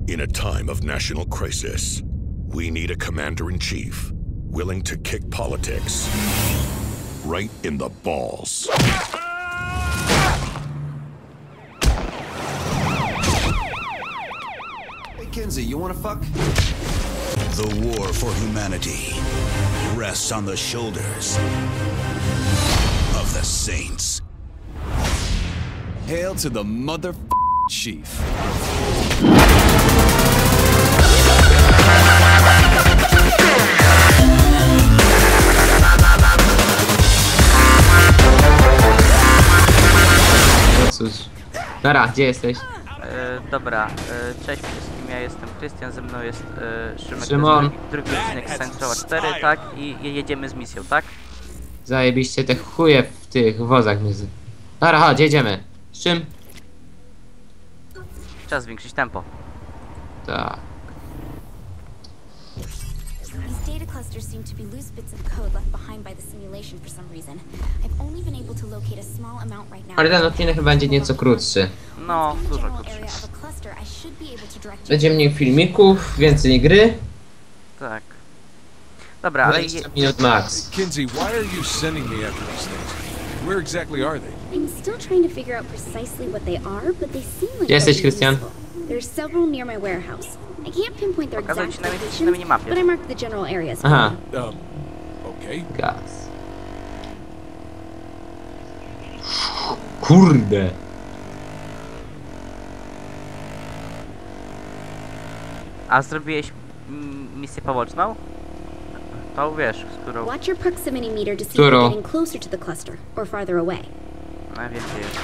In a time of national crisis, we need a commander-in-chief willing to kick politics right in the balls. Hey, Kinzie, you wanna fuck? The war for humanity rests on the shoulders of the saints. Hail to the mother chief. Cóż. Dobra, gdzie jesteś? Dobra, cześć wszystkim, ja jestem Krystian, ze mną jest Szymek, Szymon. drugi odcinek Saints 4, tak? I jedziemy z misją, tak? Zajebiście te chuje w tych wozach między. Dobra, chodź, jedziemy. Z czym? Czas zwiększyć tempo. Tak. These data clusters seem to be loose bits of code left behind by the simulation for some reason. I've only been able to locate a small amount right now. Ale ten odcinek chyba będzie nieco krótszy. No, Within the dużo general krótszy. area of a cluster, I should be able to direct you. Będzie mniej filmików, więcej gry. Tak. Dobra, ale 20 minut max. Kinzie, why are you sending me after these things? Where exactly are they? I'm still trying to figure out precisely what they are, but they seem like Gdzie jesteś, they'll be Krystian? useful. There's several near my warehouse. I can't pinpoint their Pokazuję exact ci na locations, minimapie. but I marked the general areas. for Aha, you. Okay. gaz. Kurde. A zrobiłeś misję poboczną? To wiesz, z którą Watch your proximity meter to see if Którą? you're getting closer to the cluster or farther away. najwięcej jest.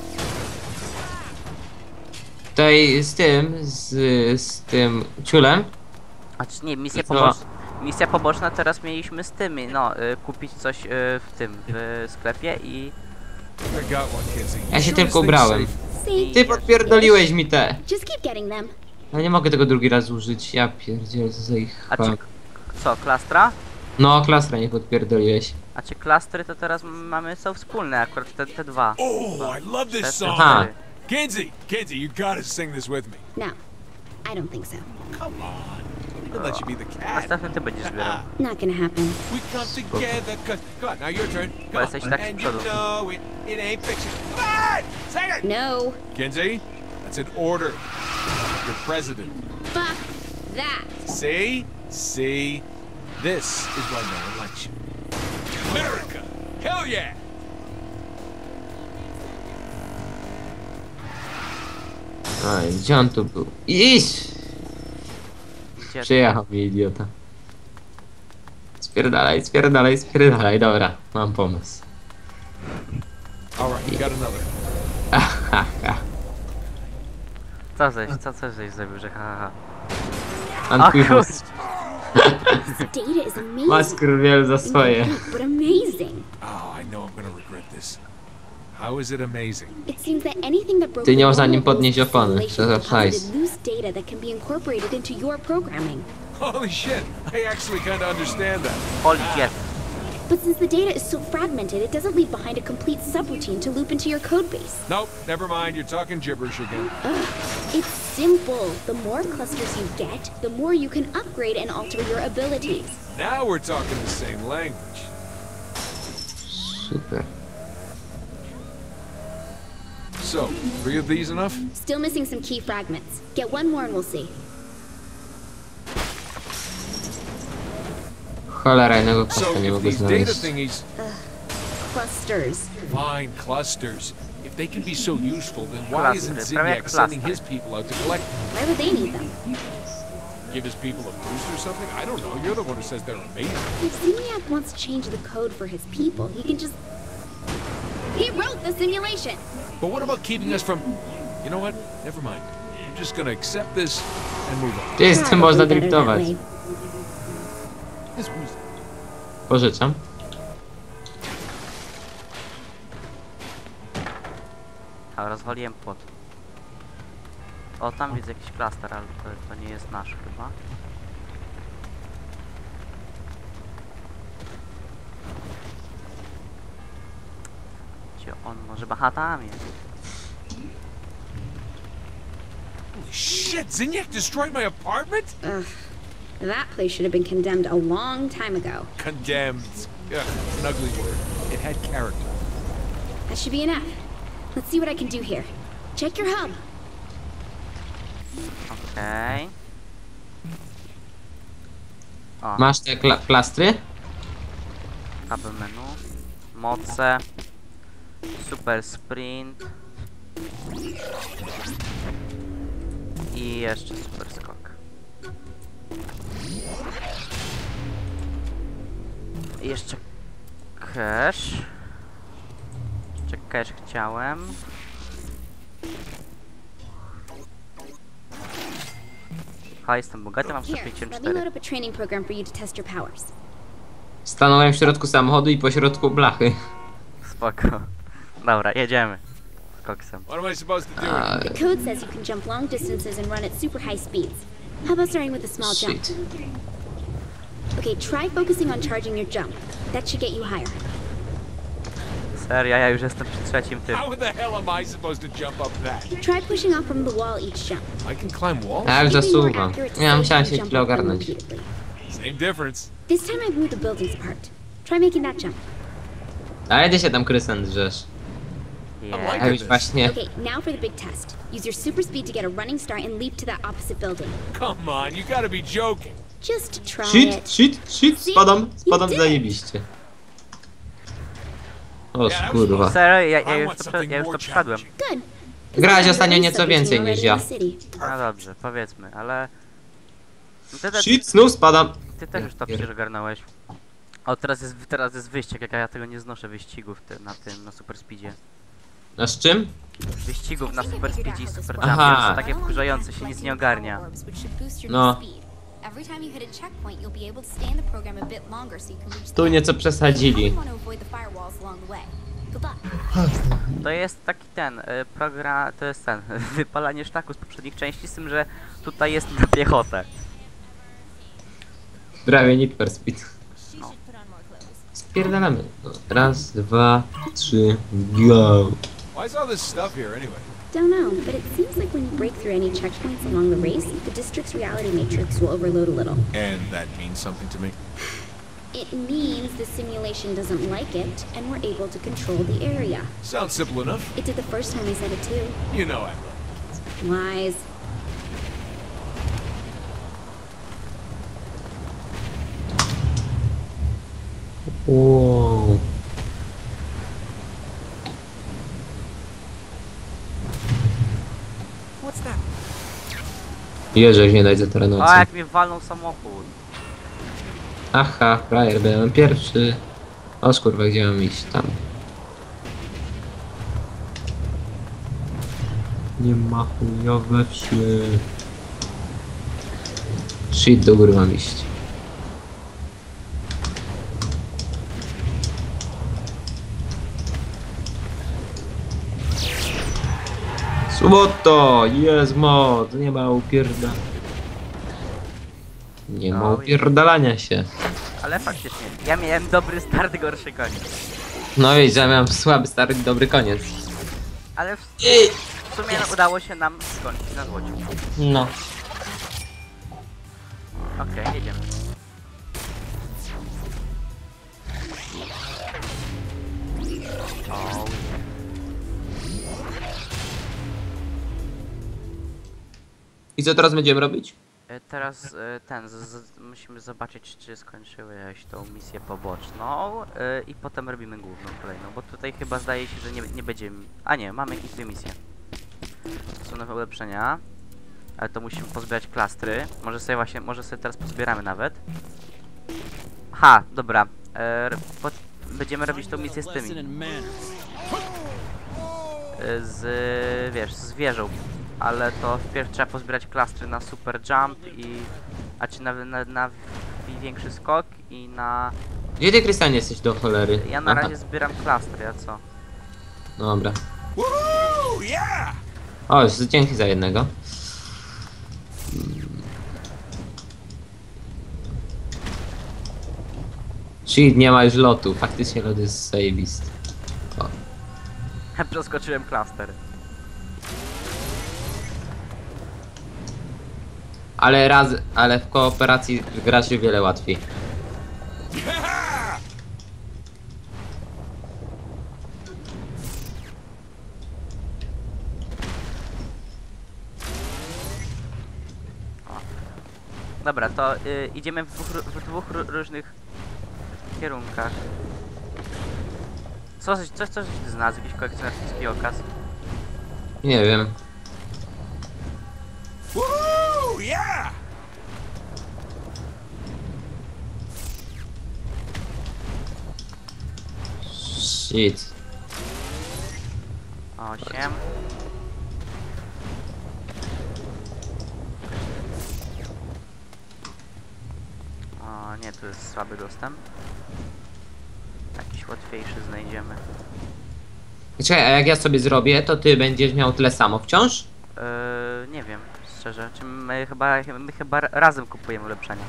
Tutaj z tym ciulem. A czy nie, Co? misja poboczna teraz mieliśmy z tymi, no, kupić coś w tym, w sklepie i... I got one, Kinzie. Ja się Sure tylko this thing's ubrałem. safe? See? Ty podpierdoliłeś mi te. Just keep getting them. Ja nie mogę tego drugi raz użyć. Ja pierdzielę, co za ich A czy, chwam. co, klastra? No, klastra nie podpierdoliłeś. A czy klastry to teraz są wspólne, akurat te dwa. Oh, I love this song. Aha. Kinzie, you gotta sing this with me. No, I don't think so. Come on. I'm gonna let you be the cat. Następny ty będziesz zbierał. Not gonna happen. We come together, cause... Come on, now your turn. Bo Come on. jesteś tak z And you przodu. know it ain't fiction. Come on! Sing it! No. Kinzie, that's an order. You're president. Fuck that. See? This is why no one likes you. America! Hell yeah! Oj, gdzie on tu był? Iść! Gdzie? Przyjechał mi idiota. Spierdalaj, spierdalaj, spierdalaj. Dobra, mam pomysł. Alright, you got another. Co żeś zrobił, że ha. Antiwus. This data is amazing. Ma skurwiel za swoje. But amazing. Oh, I know I'm gonna regret this. How is it amazing? It seems that anything that broke Ty nie the można nim normal podnieść rules of opony. simulation To za deposited hajs. loose data that can be incorporated into your programming. Holy shit, I actually kinda understand that. Holy shit. But since the data is so fragmented, it doesn't leave behind a complete subroutine to loop into your code base. Nope, never mind, you're talking gibberish again. It's simple. The more clusters you get, the more you can upgrade and alter your abilities. Now we're talking the same language. Super. So, 3 of these enough? Still missing some key fragments. Get one more and we'll see. Cholera, jednego So, kosta nie if mogę these data znaleźć. thingies... Clusters. Fine, clusters. If they can be so useful, then why Clusters, isn't prawie jak Zinyak sending cluster. his people out to collect them? Why would they need them? Give his people a boost or something? I don't know, you're the one who says they're amazing. If Zinyak wants to change the code for his people, he can just... He wrote the simulation! But what about keeping us from... You know what? Never mind. I'm just gonna accept this and move on. Gdzie z tym można Probably better that driftować? way. This was... Pożyczam. A rozwaliłem płot. O, tam widzę jakiś klaster, ale to nie jest nasz chyba. Gdzie on może... Aha, tam jest. Shit, Zinyak destroyed my apartment? Ugh. That place should have been condemned a long time ago. Condemned. Ugh, it's an ugly word. It had character. That should be enough. Let's see what I can do here. Check your hub. Okej. O, Masz te plastry? tabel menu. Moce. Super sprint. I jeszcze super skok. I jeszcze cash. Jeszcze cash chciałem. Ha, jestem bogaty, mam Here, let me 154. load up a training program for you to test your powers. Stanąłem w środku samochodu i po środku blachy. Spoko. Dobra, jedziemy. Z koksem. What am I supposed to do? The code says you can jump long distances and run at super high speeds. How about starting with a small jump? Shit. Okay, try focusing on charging your jump. That should get you higher. Serio, ja już jestem przy trzecim tym. How the hell am I supposed to jump up that? Try pushing off from the wall each jump. I can climb walls? A już It'd be more zasuwam. accurate to Ja say musiałem you się jump chwilę up them ogarnąć. repeatedly. Same difference. This time I blew the buildings apart. Try making that jump. Ale ty się tam, Krystian, drzesz. Yeah. A już właśnie... Okay, now for the big test. Use your super speed to get a running start and leap to that opposite building. Come on, you gotta be joking. Just try Shit, it. shit, shit, spadam zajebiście. O kurwa. Serio, ja I już want to, something ja już to more przeszedłem. Good. Grałeś ostatnio nieco więcej niż ja. No dobrze, powiedzmy, ale... Ty, Shit, znów spadam. ty też już to przecież ogarnąłeś. O, teraz jest wyścig, jak ja tego nie znoszę wyścigów na super speedzie. A z czym? Wyścigów na super speedzie i super Aha. jumpie, to są takie wkurzające, się nic nie ogarnia. No. Every time you hit a checkpoint, you'll be able to stay in the program a bit longer so you can reach Tu nieco przesadzili. want to avoid the firewalls along the way. Good luck. To jest taki program, to jest wypalanie szlaku z poprzednich części, z tym, że tutaj jest na piechotę. Prawie Need for Speed. Spierdalamy. No, raz, dwa, trzy, go. Why's all this stuff here anyway? Don't know, but it seems like when you break through any checkpoints along the race, the district's reality matrix will overload a little. And that means something to me. It means the simulation doesn't like it, and we're able to control the area. Sounds simple enough. It did the first time I said it too. You know I love Lies. Wow. Jeżek nie daj za O, terenocy. jak mnie walnął samochód. Aha, frajer, byłem pierwszy. O skurwa, gdzie mam iść? Tam. Nie ma chujowe wsie. Shit, do góry mam iść. Suboto! Jest mod! Nie ma upierda... Nie ma upierdalania się. Ale faktycznie, ja miałem dobry start, gorszy koniec. No widzisz, ja miałem słaby start i dobry koniec. Ale w sumie udało się nam skończyć na złociu. No. Okej, jedziemy. O, I co teraz będziemy robić? teraz musimy zobaczyć, czy skończyłeś tą misję poboczną i potem robimy główną kolejną, bo tutaj chyba zdaje się, że nie będziemy... A nie, mamy jakieś dwie misje. To są nowe ulepszenia, ale to musimy pozbierać klastry. Może sobie teraz pozbieramy nawet. Ha, dobra. Będziemy robić tą misję z tymi. Z wieżą. Ale to wpierw trzeba pozbierać klastry na super jump a czy na większy skok i na... Gdzie ty, Krystian, jesteś do cholery? Ja na Aha. razie zbieram klastry, a co? Dobra. Woohoo! Yeah! O, dzięki za jednego. Shit, nie ma już lotu. Faktycznie lot jest zajebisty. O. Przeskoczyłem klaster. ale w kooperacji gra się wiele łatwiej. Dobra, to idziemy w dwóch różnych kierunkach. Coś ty znalazł, jakiś kolekcjonerski okaz? Nie wiem. Woo! Yeah! Shit. 8. O nie, tu jest słaby dostęp. Jakiś łatwiejszy znajdziemy. Czekaj, a jak ja sobie zrobię, to ty będziesz miał tyle samo wciąż? Nie wiem, szczerze. Czy my chyba razem kupujemy ulepszenia.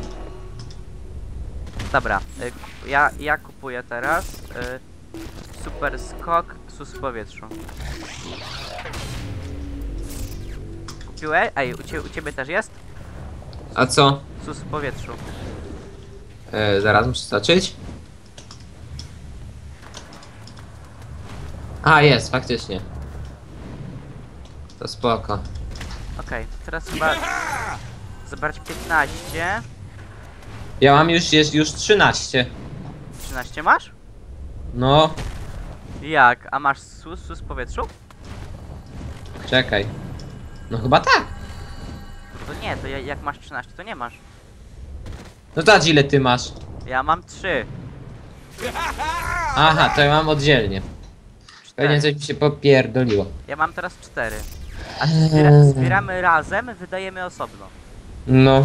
Dobra, ja kupuję teraz super skok sus w powietrzu. Kupiłeś? Ej, u ciebie też jest? A co? Sus w powietrzu. Zaraz muszę zacząć. A, jest, faktycznie. To spoko. Okej, teraz chyba zabrać 15. Ja mam jest już 13. 13 masz? No, Jak? A masz sus w powietrzu? czekaj. No chyba tak. To nie, to jak masz 13 to nie masz. No to ile ty masz? Ja mam 3. Aha, to ja mam oddzielnie. Pewnie coś mi się popierdoliło. Ja mam teraz 4. A zbieramy razem, wydajemy osobno. No.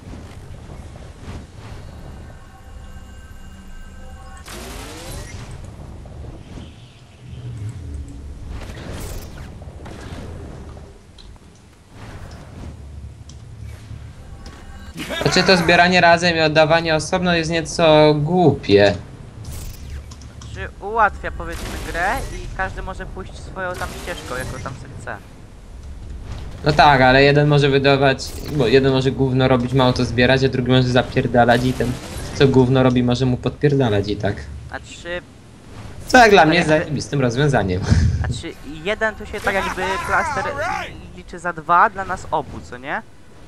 Znaczy to zbieranie razem i oddawanie osobno jest nieco głupie. Czy ułatwia, powiedzmy, grę i każdy może pójść swoją tam ścieżką, jaką tam sobie chce. No tak, ale jeden może wydawać, bo jeden może gówno robić, mało to zbierać, a drugi może zapierdalać i ten, co gówno robi, może mu podpierdalać i tak. A czy... Co jak dla mnie jest zajebistym rozwiązaniem. A czy jeden tu się tak jakby klaster liczy za 2 dla nas obu, co nie?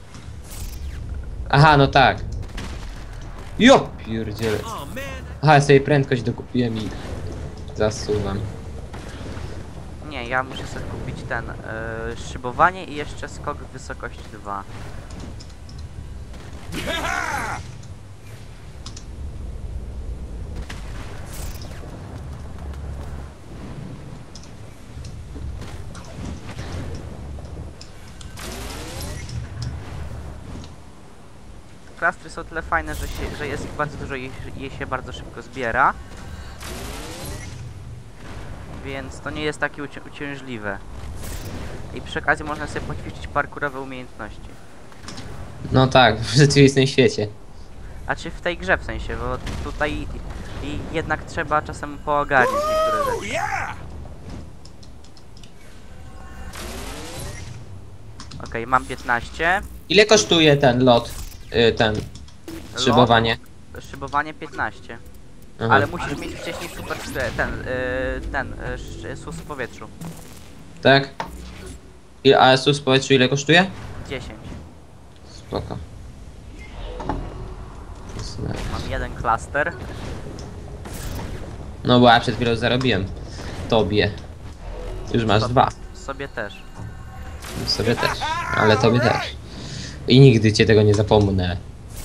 Aha, no tak. Jo, pierdziele. Aha, ja sobie prędkość dokupiłem i zasuwam. Nie, ja muszę sobie kupić ten szybowanie i jeszcze skok w wysokość 2. Klastry są tyle fajne, że jest ich bardzo dużo i je się bardzo szybko zbiera. Więc to nie jest takie uciążliwe. I przy okazji można sobie poćwiczyć parkurowe umiejętności. No tak, w rzeczywistym świecie. A czy w tej grze w sensie, bo tutaj jednak trzeba czasem poogarniać niektóre rzeczy. Okej, mam 15. Ile kosztuje ten lot? Ten szybowanie? Szybowanie 15. Aha. Ale musisz mieć wcześniej super sus w powietrzu. Tak? A sus w powietrzu ile kosztuje? 10. Spoko. Mam jeden klaster. No bo ja przed chwilą zarobiłem. Tobie. Już masz 2. Sobie też. Sobie też. Ale tobie też. I nigdy cię tego nie zapomnę.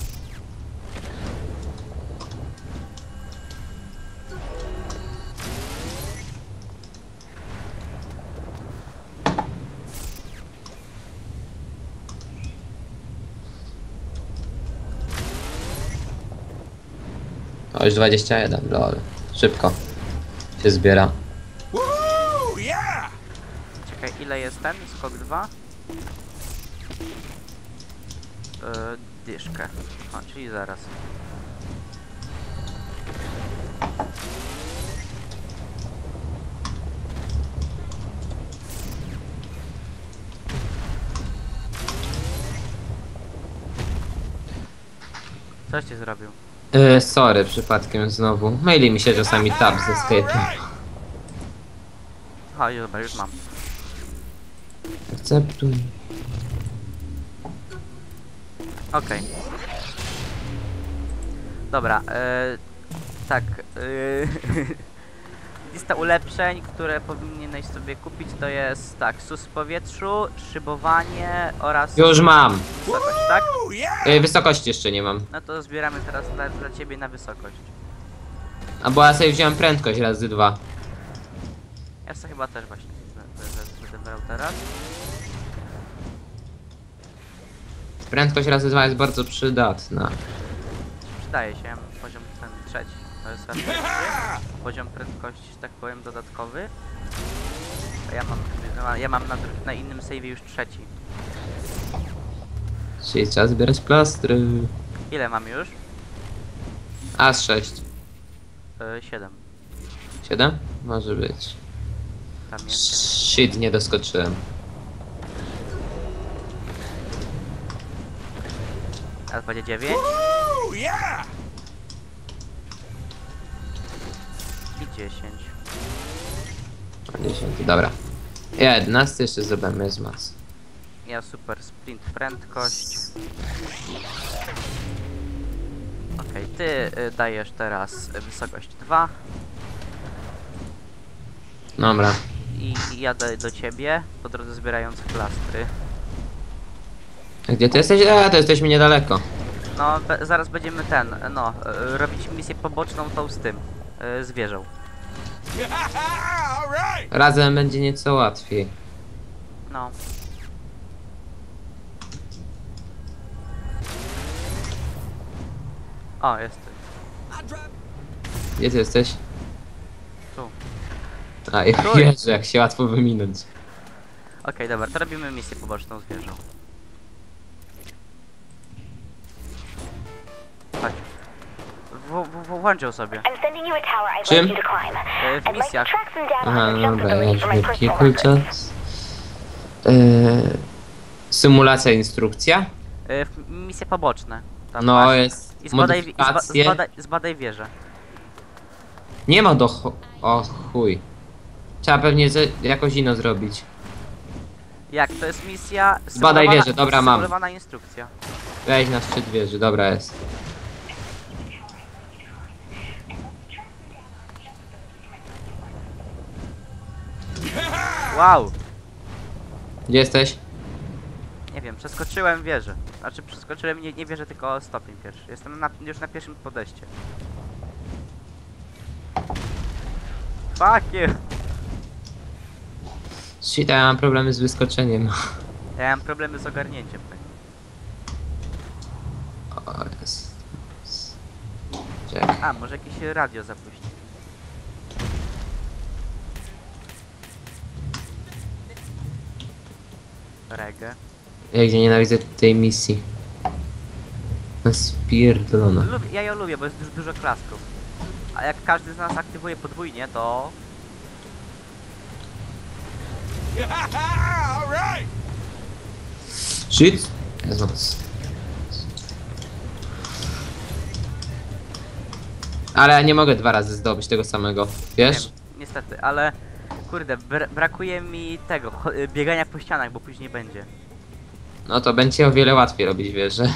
O, już 21, lol. Szybko się zbiera. Woo! Yeah! Czekaj, ile jest ten? Skok 2? Dyszkę. O, czyli zaraz. Coś ci zrobił. Sorry, przypadkiem znowu. Myli mi się czasami tab ze Escape'em. Chodź, dobra, już mam. Akceptuj. Okej. Dobra, tak. Lista ulepszeń, które powinieneś sobie kupić, to jest tak, sus w powietrzu, szybowanie oraz Już mam. wysokość, tak? Wysokości jeszcze nie mam. No to zbieramy teraz dla ciebie na wysokość. A bo ja sobie wziąłem prędkość razy 2. Ja sobie chyba też właśnie będę brał teraz. Prędkość razy 2 jest bardzo przydatna. Przydaje się, poziom ten trzeci, to jest raz pierwszy. Poziom prędkości, że tak powiem, dodatkowy. A ja mam na innym save'ie już trzeci. Czyli trzeba zbierać plastry. Ile mam już? A z 6. 7. 7? Może być. Tam jest. Shit, nie doskoczyłem. Teraz będzie 9. Woo, yeah! I 10. A 10, dobra. Ja 11 jeszcze zrobimy z mas. Ja super sprint prędkość. Okej, ty dajesz teraz wysokość 2 Dobra. i jadę do ciebie, po drodze zbierając plastry. A gdzie ty jesteś? A, to jesteśmy niedaleko. No, zaraz będziemy robić misję poboczną tą z tym, z wieżą. All right. Razem będzie nieco łatwiej. No. O, jest. Gdzie ty jesteś? Tu. A, ja Tu. Jezu, jak się łatwo wyminąć. Okej, dobra, to robimy misję poboczną z wieżą. Chodź. Włączył sobie. I'm sending you a tower I'd Czym? like you to climb. W I'd like to misjach. track them down Aha, on the no jump dobra, ability ja for my wielki personal workbench. kulczas. Symulacja, instrukcja. Misje poboczne. Tam No masz. jest I modyfikacje. zbadaj wieżę. Nie ma o chuj. Trzeba pewnie jakoś ino zrobić. Jak? To jest misja... Zbadaj symulowana- wieżę, dobra, mam. Symulowana instrukcja. Weź na szczyt wieży, dobra jest. Wow! Gdzie jesteś? Nie wiem, przeskoczyłem wieżę. Znaczy przeskoczyłem nie wieżę, tylko stopień pierwszy. Jestem już na pierwszym podejście. Fuck you! Shit, ja mam problemy z wyskoczeniem. Ja mam problemy z ogarnięciem tego. O, jest. Czekaj. A, może jakieś radio zapuścić. Reggae. Ja gdzie nienawidzę tej misji. Spierdolona. Ja ją lubię, bo jest dużo klasków. A jak każdy z nas aktywuje podwójnie, to... All right. Shit! Jezus. Ale ja nie mogę 2 razy zdobyć tego samego, wiesz? Wiem, niestety, ale... Kurde, brakuje mi tego, biegania po ścianach, bo później będzie. No to będzie o wiele łatwiej robić, wiesz, że...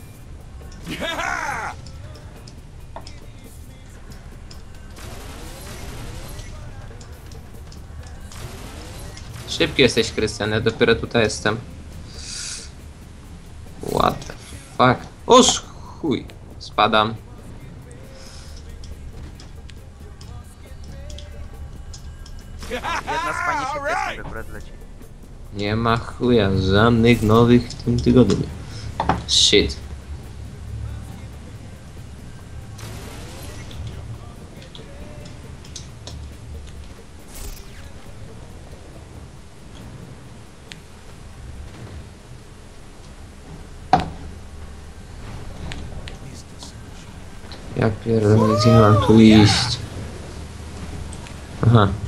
Szybki jesteś, Krystian, ja dopiero tutaj jestem. What the fuck? Oż chuj! Spadam. Jedna z fajniejszych piesek akurat leci. Nie ma chuja, żadnych nowych w tym tygodniu. Shit. Ja pierdolę, gdzie mam tu iść? Aha.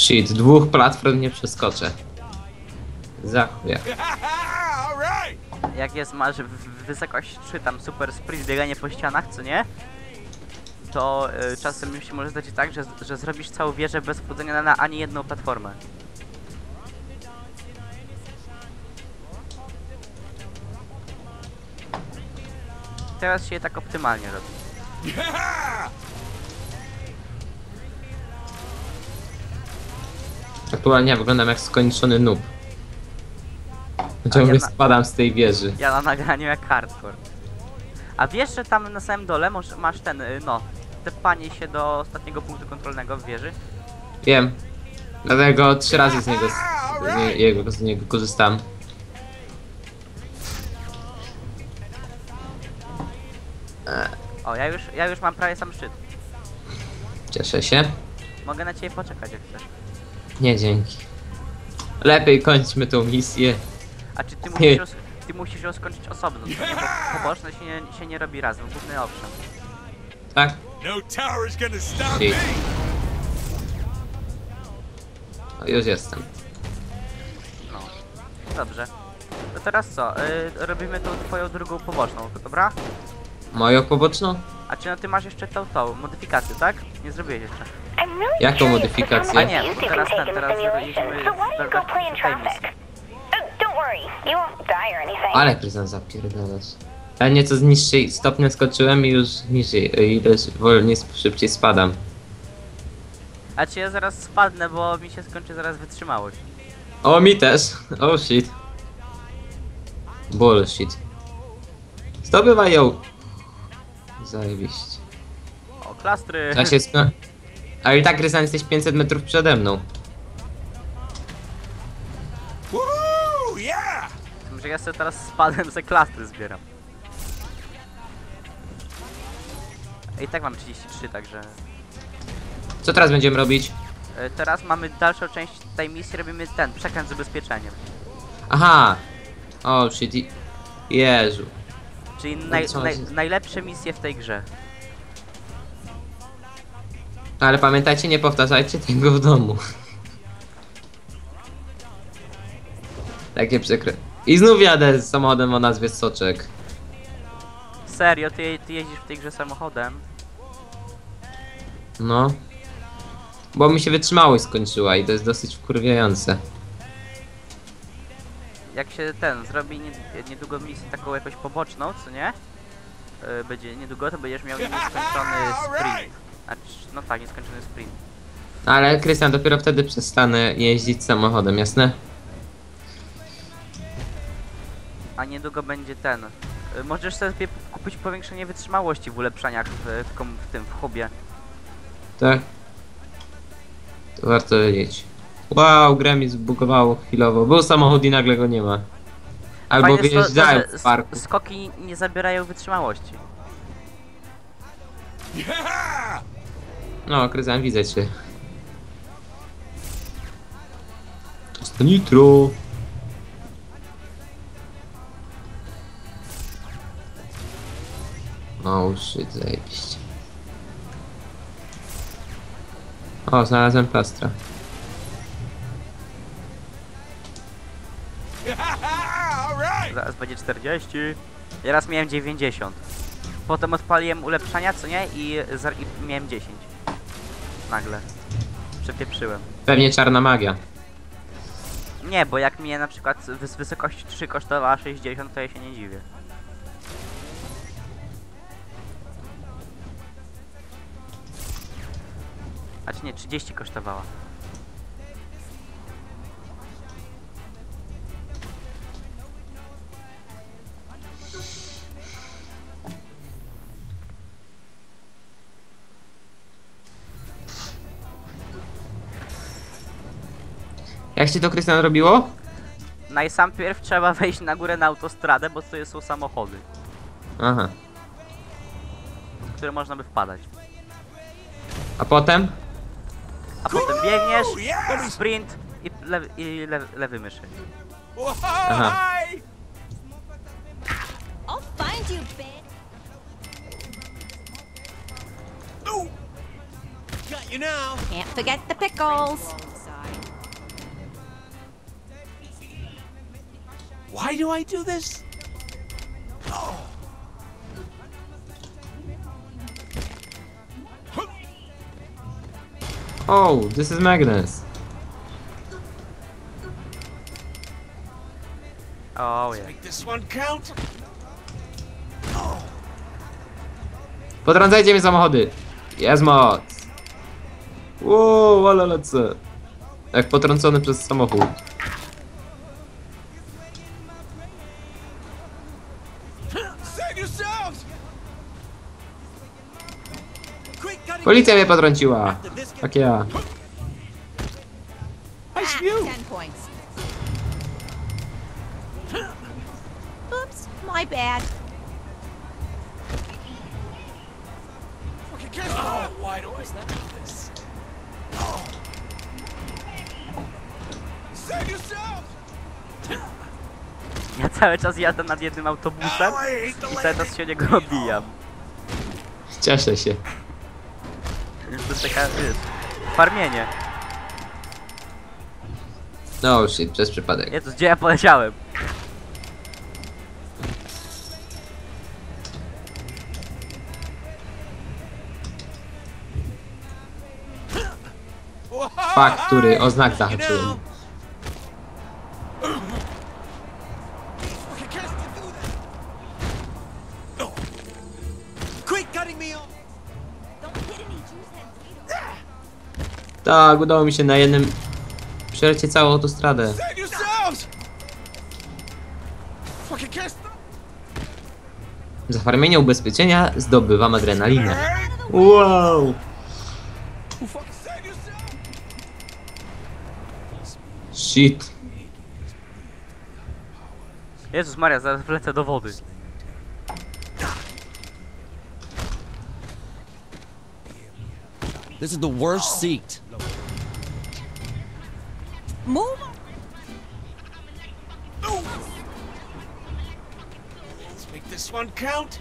Shit, 2 platform nie przeskoczę. Za chuja. All right. Jak masz wysokość 3, tam super sprint, bieganie po ścianach, co nie? To czasem się może zdać tak, że zrobisz całą wieżę bez wchodzenia na ani jedną platformę. Teraz się tak optymalnie robi. Aktualnie wyglądam jak skończony noob. Ciągle spadam z tej wieży. Ja na nagraniu jak hardcore. A wiesz, że tam na samym dole masz ten, no, tepanie się do ostatniego punktu kontrolnego w wieży? Wiem. Dlatego 3 razy z niego korzystam. O, ja już mam prawie sam szczyt. Cieszę się. Mogę na ciebie poczekać jak chcesz. Nie, dzięki. Lepiej kończmy tą misję. A czy ty musisz ją skończyć osobno, co nie? Bo poboczne się nie robi razem, główny owszem. Tak? No tower is gonna stop Shit. me. O, już jestem. No. Dobrze. To teraz co? Robimy tą twoją drugą poboczną, to dobra? Moją poboczną? A czy no ty masz jeszcze tą modyfikację, tak? Nie zrobiłeś jeszcze. Jaką modyfikację? A nie, teraz jedziemy w tej misji. Ale Krystian zapierdalasz. Ja nieco z niższej stopnia skoczyłem i już niżej, ileś wolniej, szybciej spadam. A czy ja zaraz spadnę, bo mi się skończy zaraz wytrzymałość. O, mi też. Oh shit. Bullshit. Zdobywaj ją. Zajebiście. O, klastry. Ja się ale i tak, Krystian, jesteś 500 metrów przede mną. Woo! Yeah. Że ja sobie teraz spadłem, ze klastry zbieram. I tak mam 33, także... Co teraz będziemy robić? Teraz mamy dalszą część tej misji, robimy ten przekręt z ubezpieczeniem. Aha. O shit. Jezu. Czyli co najlepsze misje w tej grze. Ale pamiętajcie, nie powtarzajcie tego w domu. Takie przykre. I znów jadę z samochodem o nazwie Soczek. Serio, ty jeździsz w tej grze samochodem? No. Bo mi się wytrzymałość skończyła i to jest dosyć wkurwiające. Jak się zrobi niedługo misję taką jakoś poboczną, co nie? Będzie niedługo, to będziesz miał nieskończony sprint. Znaczy, no tak, nieskończony sprint. Ale Krystian, dopiero wtedy przestanę jeździć samochodem, jasne? A niedługo będzie możesz sobie kupić powiększenie wytrzymałości w ulepszeniach w hubie. Tak. To warto wiedzieć. Wow, grę mi zbugowało chwilowo. Był samochód i nagle go nie ma. Albo Fajne jest wyjeżdżają że w parku. skoki nie zabierają wytrzymałości. Yeah. No, Krystian, widzę cię. To jest to nitro. Oh shit, zajebiście. O, znalazłem plastra. All right. Zaraz będzie 40. Ja raz miałem 90. Potem odpaliłem ulepszania, co nie? I miałem 10. Nagle. Przepieprzyłem. Pewnie czarna magia. Nie, bo jak mnie na przykład z wysokości 3 kosztowała 60, to ja się nie dziwię. A czy nie, 30 kosztowała. Jak się to, Krystian, robiło? Najpierw trzeba wejść na górę na autostradę, bo to są samochody, Aha. w które można by wpadać. A potem? A potem biegniesz, Yes. sprint i lewy myszy. Whoa, Aha. hi. I'll find you, bitch. Ooh. Got you now. Can't forget the pickles. Why do I do this? Oh, this is Magnus. Oh yeah. Make this one count. Potrącajcie mi samochody. Jest moc. Wow, ale lecę. Jak potrącony przez samochód. Save yourselves! Policja mnie potrąciła. Tak ja. Nice view. 10 points. Oops, my bad. Oh, why do I do this? Save yourselves! Ja cały czas jadę nad jednym autobusem i cały czas się o niego obijam. Cieszę się. To jest taka, wiesz, farmienie. No shit, przez przypadek. Jezus, gdzie ja poleciałem? Fakt, który o znak zahaczyłem. Quit cutting me off! Tak, udało mi się na jednym przelecieć całą autostradę. Save yourselves! Fucking can't stop! Za farmienie ubezpieczenia zdobywam adrenalinę. Wow! Save yourselves! Shit. Jezus Maria, zaraz wlecę do wody. This is the worst seat. Move. Let's make this one count.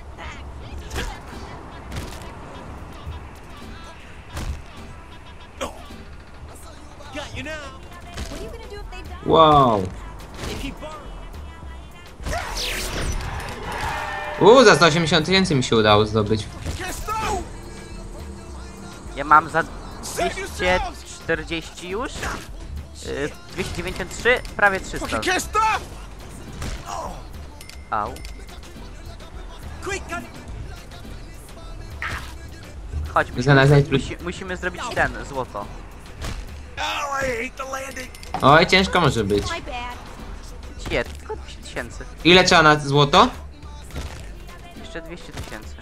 Got you now. What are you gonna do if they die? Wow. They keep burning. Za 180 000 mi się udało zdobyć. Can't stop! Ja mam za Save yourselves! 240 już. 293, prawie 300. Fucking can't stop! Au. Quit cutting! Chodź, musimy zrobić ten, złoto. Oh, I hate the landing. Oj, ciężko może być. My bad. Nie, tylko 200 tysięcy. Ile trzeba na złoto? Jeszcze 200 tysięcy.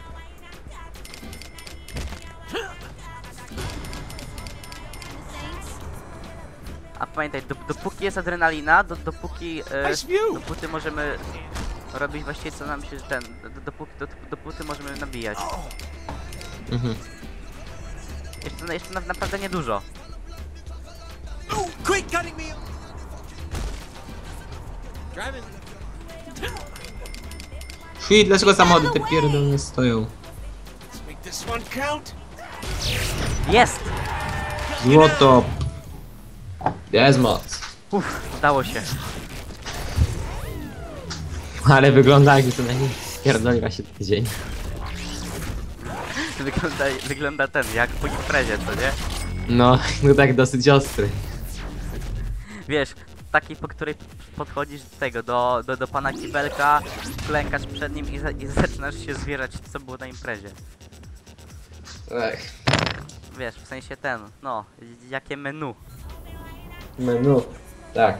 A pamiętaj, dopóki jest adrenalina, dopóki dopóty możemy robić właściwie co nam się ten, dopóty możemy nabijać. Mhm. Jeszcze naprawdę niedużo. Quit cutting me off! Driving. Shit, dlaczego samochody te pierdolne stoją? Let's make this one count. Jest! Złoto. Jest moc. Udało się. Ale wygląda jakby co najmniej pierdoliła się tydzień. Wygląda ten, jak po imprezie, co nie? No tak dosyć ostry. Wiesz, takiej, po której podchodzisz do tego, do pana kibelka, klękasz przed nim i zaczynasz się zwierać, co było na imprezie. Ech. Wiesz, w sensie ten, no, jakie menu. Menu. Tak.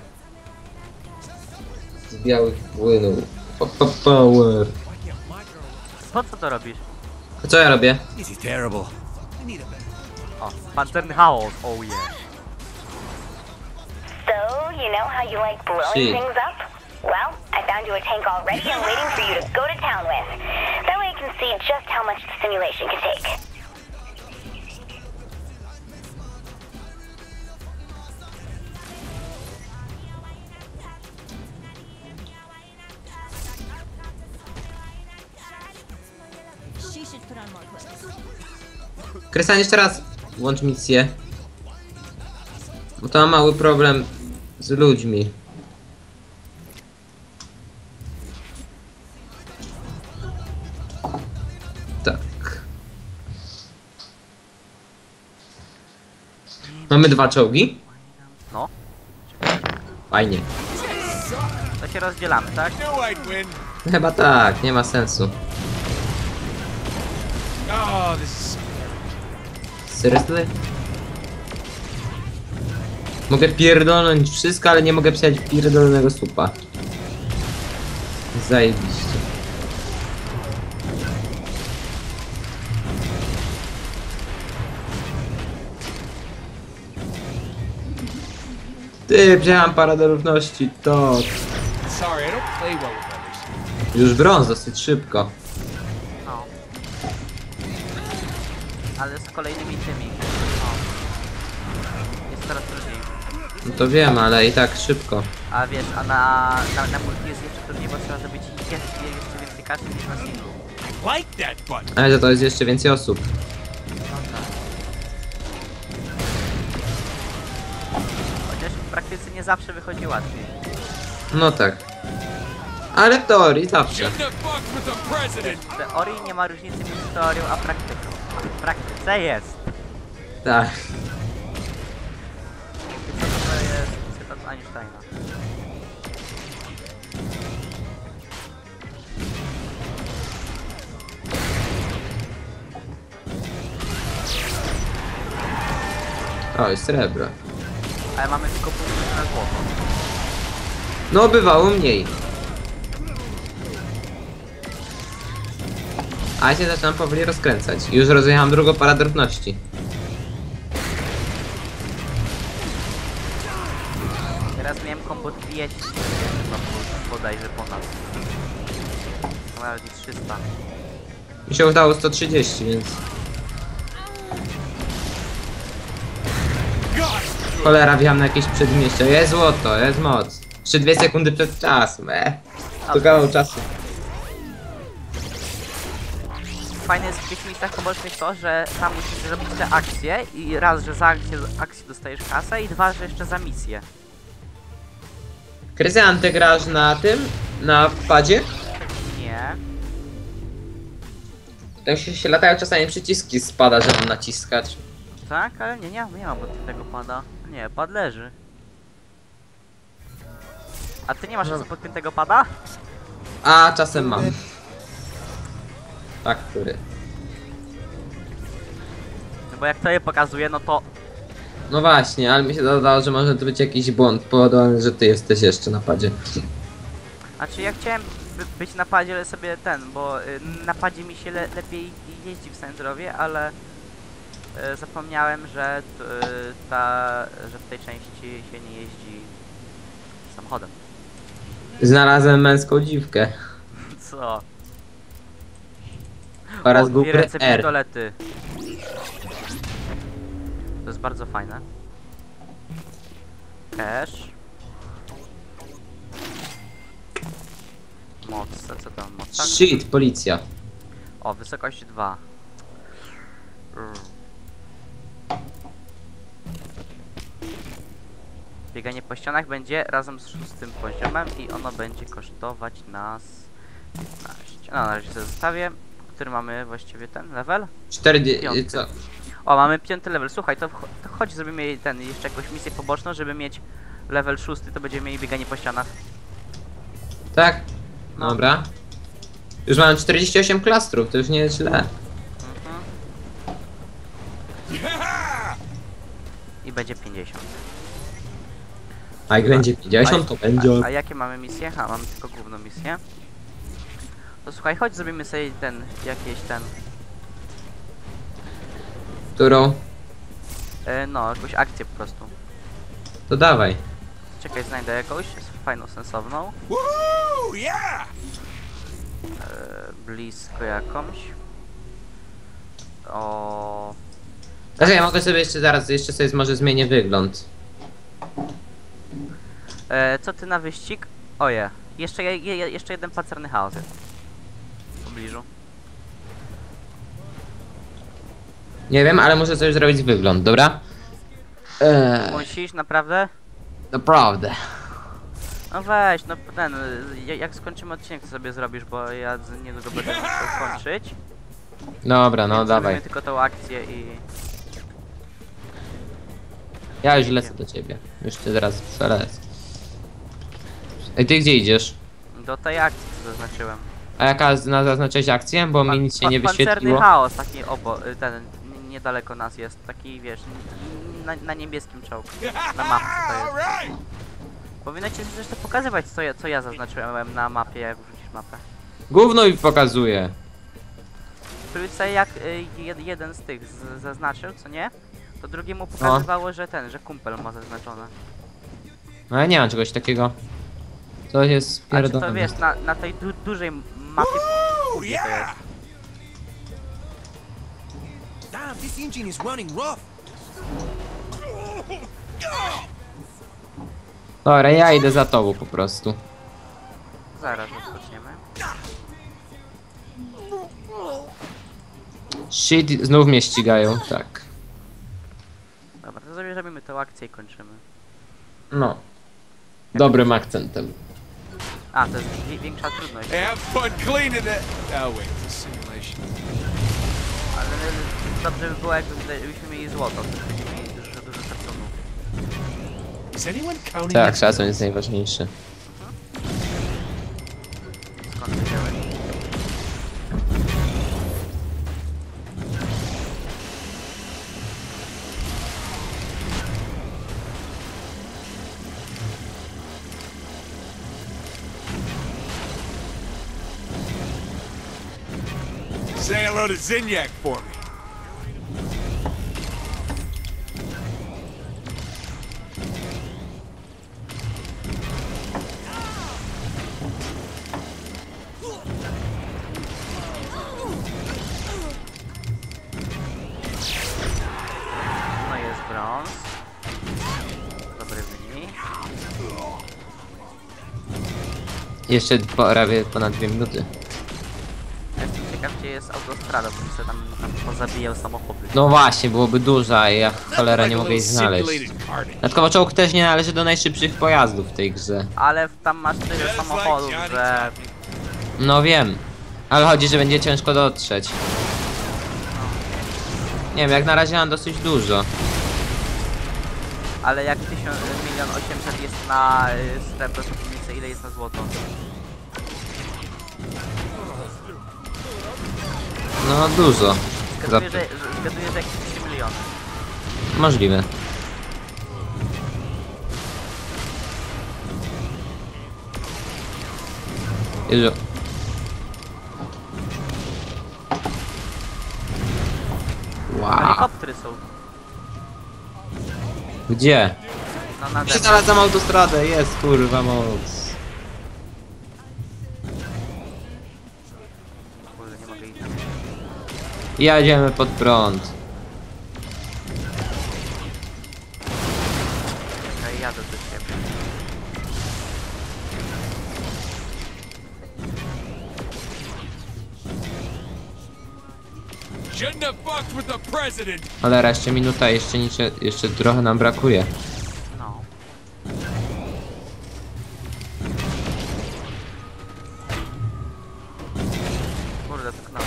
Z białych płynów. Power. Po co to robisz? A co ja robię? This is terrible. O, pancerny chaos, oh yeah. So, you know how you like blowing Shit. things up? Well, I found you a tank already and waiting for you to go to town with. That way I can see just how much the simulation can take. She should put on more clothes. Krystian, jeszcze raz włącz misję. Bo to ma mały problem z ludźmi. Mamy 2 czołgi? No, Fajnie. to się rozdzielamy, tak? Knew I'd win. Chyba tak, nie ma sensu. Oh, this is... Seriously? Mogę pierdolnąć wszystko, ale nie mogę przejść pierdolonego słupa. Zajebiście. Ty, przejechałem paradę równości, to... Sorry, I don't play well with others. Już brąz dosyć szybko. No. Ale z kolejnymi tymi. No. Jest coraz trudniej. No to wiem, ale i tak szybko. A wiesz, a na multi jest jeszcze trudniej, bo trzeba zrobić jeszcze więcej kasy niż na singlu. Like that button. Ale za to jest jeszcze więcej osób. Chociaż w praktyce nie zawsze wychodzi łatwiej. No tak. Ale w teorii zawsze. Shouldn't have fucked with the president. W teorii nie ma różnicy między teorią a praktyką. A w praktyce jest. Tak. I co to jest cytat z Einsteina. O, jest srebro. Ale mamy tylko punkt na złoto. No, bywało mniej. A ja się zaczynam powoli rozkręcać. Już rozjechałam drugą paradę równości. Teraz miałem kombo 200. Bodajże ponad. Nawet i 300. Mi się udało 130, więc... Cholera, wjechałam na jakieś przedmieście. Jest złoto, jest moc. Jeszcze 2 sekundy przed czasem, To kawał czasu. Fajne jest w tych miejscach pobocznych to, że tam musisz zrobić te akcje i raz, że za akcję dostajesz kasę i dwa, że jeszcze za misję. Krystian, ty grasz na tym? Na padzie? Nie. To się latają czasami przyciski spada, żeby naciskać. Tak, ale nie mam tego pada. Nie, pad leży. A ty nie masz jeszcze podpiętego pada? A czasem mam. Tak, który? No bo jak to je pokazuje, no to... No właśnie, ale mi się dodało, że może to być jakiś błąd powodowany, że ty jesteś jeszcze na padzie. Znaczy ja chciałem być na padzie, ale sobie bo na padzie mi się lepiej jeździ w Saints-Rowie, ale zapomniałem, że że w tej części się nie jeździ samochodem. Znalazłem męską dziwkę. Co? Oraz dwie grupy ręce R. pistolety. To jest bardzo fajne. Cash. Moce, co tam? Moce? Shit, policja. O, wysokość 2. Bieganie po ścianach będzie razem z 6. poziomem i ono będzie kosztować nas 15. No, na razie sobie zostawię. Który mamy właściwie ten level? 40. Co? O, mamy 5. level. Słuchaj, to chodź, zrobimy jeszcze jakąś misję poboczną, żeby mieć level 6, to będziemy mieli bieganie po ścianach. Tak? No. Dobra. Już mam 48 klastrów, to już nie jest źle. I będzie 50. A jak będzie 50, to będzie... A jakie mamy misje? Ha, mamy tylko główną misję. To słuchaj, chodź zrobimy sobie Którą? no, jakąś akcję po prostu. To dawaj. Czekaj, znajdę jakąś fajną, sensowną. Woohoo! Yeah! Blisko jakąś. O. Znaczy ja mogę sobie jeszcze sobie może zmienię wygląd. Co ty na wyścig? Oje. Jeszcze jeden pancerny chaos jest. W pobliżu. Nie wiem, ale muszę sobie zrobić wygląd, dobra? Musisz, naprawdę? Naprawdę. No weź, no jak skończymy odcinek, to sobie zrobisz, bo ja niedługo będę musiał kończyć. Dobra, no Więc dawaj. zrobimy tylko tą akcję i... Ja już lecę do ciebie. Już ty teraz przelecę. Ej, ty gdzie idziesz? Do tej akcji, co zaznaczyłem. A jaka zaznaczyłeś akcję? Bo mi nic się nie Pancerny wyświetliło. chaos, taki ten, niedaleko nas jest, taki wiesz, na niebieskim czołgu, na mapie to jest. Powinno ci zresztą pokazywać, co ja zaznaczyłem na mapie, jak wrzucisz mapę. Gówno mi pokazuje. Tutaj jak jeden z tych zaznaczył, co nie? To drugiemu pokazywało, że kumpel ma zaznaczone. No ja nie mam czegoś takiego. To jest A czy to pierdolone. wiesz, na tej dużej mapie to jest. Damn, this engine is running rough. Dobra, ja idę za tobą po prostu. Zaraz rozpoczniemy. Shit, znów mnie ścigają, tak. Dobra, to sobie robimy tę akcję i kończymy. No. Dobrym akcentem. A, to jest większa trudność. Hey, have fun cleaning it. Oh wait, it's a simulation. Ale dobrze by było, jakbyśmy mieli złoto, to byśmy mieli dużo szacunku. Is anyone counting? Tak, szacun jest najważniejszy. Skąd wiedziałeś? Say hello to Zinyak for me. No jest brąz. Dobry wynik. Jeszcze prawie ponad 2 minuty. Jestem ciekaw, gdzie jest autostrada, bo mi się tam pozabijał samochody. No właśnie, byłoby duża, a ja cholera nie mogę jej znaleźć. Dodatkowo czołg też nie należy do najszybszych pojazdów w tej grze. Ale tam masz tyle samochodów, że... No wiem. Ale chodzi, że będzie ciężko dotrzeć. Nie wiem, jak na razie mam dosyć dużo. Ale jak 1 800 jest na srebro, to mniej więcej ile jest na złoto? No dużo. Zgaduję, że jakieś 3 miliony. Możliwe. Jezu. Wow. Helikoptery są. Gdzie? No na Ja znalazłem autostradę, jest kurwa moc. Kurde, nie mogę iść. Jedziemy pod prąd. Ja jadę do ciebie. Shouldn't have fucked with the president. Ale jeszcze minuta, jeszcze trochę nam brakuje. No. Kurde, tknąłem.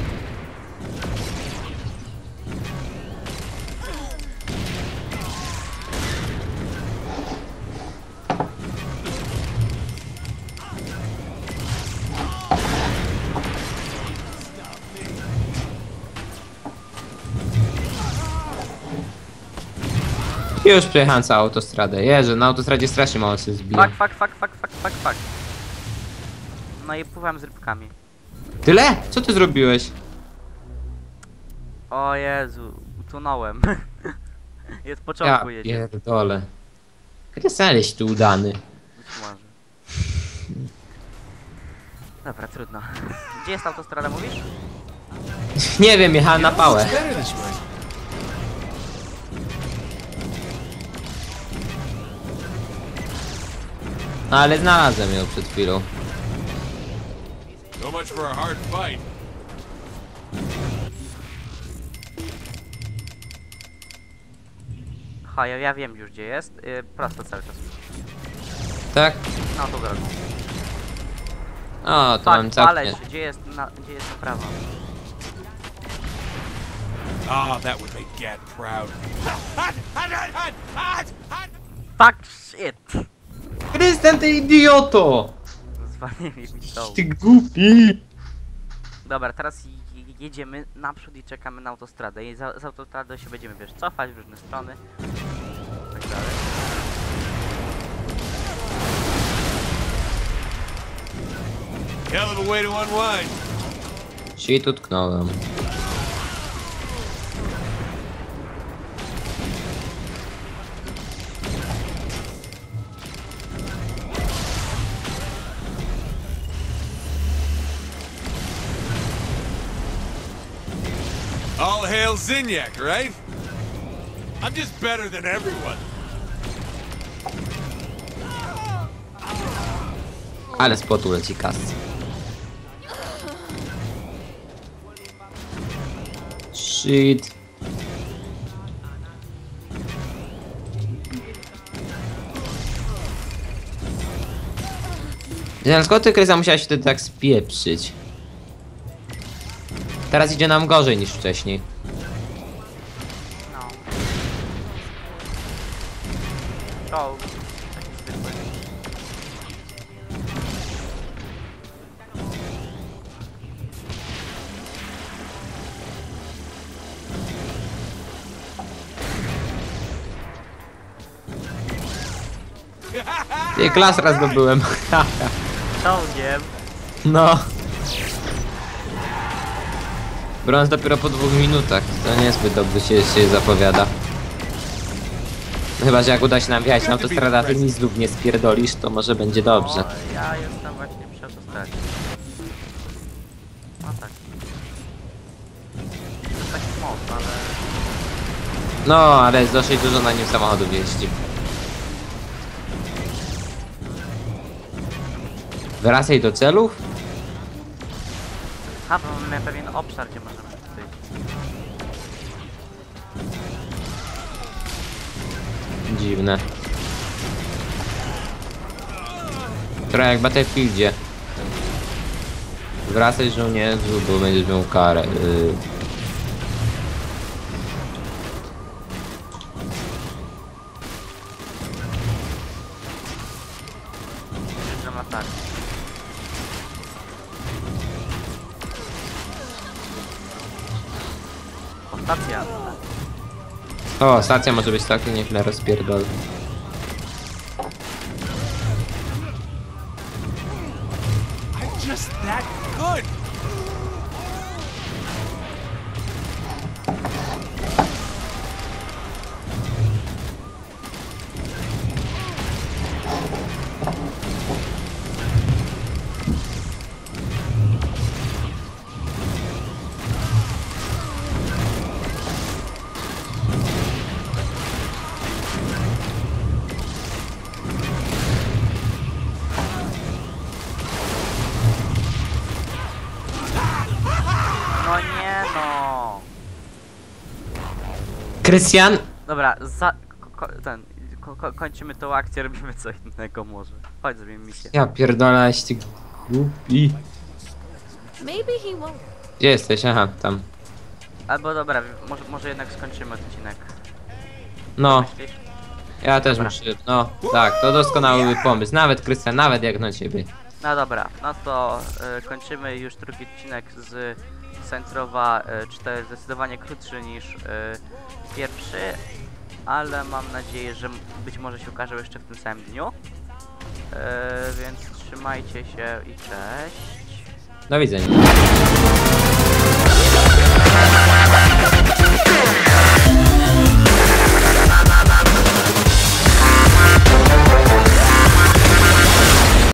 Już przejechałem całą autostradę. Jezu, na autostradzie strasznie mało się zbija. Fuck. No i pływam z rybkami. Tyle? Co ty zrobiłeś? O Jezu, utonąłem. Jest Ja początku jedzie. pierdolę. Jak jesteś tu udany? Być może. Dobra, trudno. Gdzie jest autostrada, mówisz? Nie wiem, jechałem na pałę. Better this way. No ale znalazłem ją przed chwilą. So much for a hard fight. Ha, ja wiem już gdzie jest. Prosto cały czas. Tak? No to drogą. O, to Tak, mam całkiem... paleć, gdzie jest na prawo. Ah, that would make Gad proud. Fuck shit! Krystian, ty idioto! Zwalnij mi to. Ty głupi! Dobra, teraz jedziemy naprzód i czekamy na autostradę. I z autostrady się będziemy, wiesz, cofać w różne strony. Tak dalej. Hell of a way to unwind. Shit, utknąłem. All hail Zinyak, right? I'm just better than everyone. Ale z płotu leci kas. Shit. Skąd ty, Krystian, musiałeś wtedy tak spieprzyć? Teraz idzie nam gorzej niż wcześniej. No. To... taki zwykły. Ty, klas raz zdobyłem. Czołgiem. No. Brąz dopiero po 2 minutach. To niezbyt dobrze się zapowiada. No chyba, że jak uda się nam wjechać na autostradę, a ty nic lub nie spierdolisz, to może będzie dobrze. O, ja jestem właśnie przy autostradzie. No tak. To jest taki most, ale... No, ale jest dosyć dużo na nim samochodów jeździ. Wracaj do celów? A, bo mamy pewien obszar, gdzie możemy być. Dziwne. Trochę jak w Battlefieldzie. Wracaj, żołnierzu, bo będziesz miał karę. Jeżdżam na tak. O, stacja. O, stacja może być taka, niech na rozpierdol. I'm just that good. No nie no. Krystian! Dobra, kończymy tą akcję, robimy co innego może. Chodź, zrobimy misję. Ja pierdolę, ty głupi. Maybe he won't. Gdzie jesteś? Aha, tam. Albo dobra, może jednak skończymy odcinek. No, Myślisz? ja też Dobra. muszę. No, tak, to doskonały pomysł. Nawet, Krystian, nawet jak na ciebie. No dobra, no to kończymy już drugi odcinek z Saints-Rowa 4, zdecydowanie krótszy niż pierwszy, ale mam nadzieję, że być może się ukaże jeszcze w tym samym dniu. Więc trzymajcie się i cześć. Do widzenia.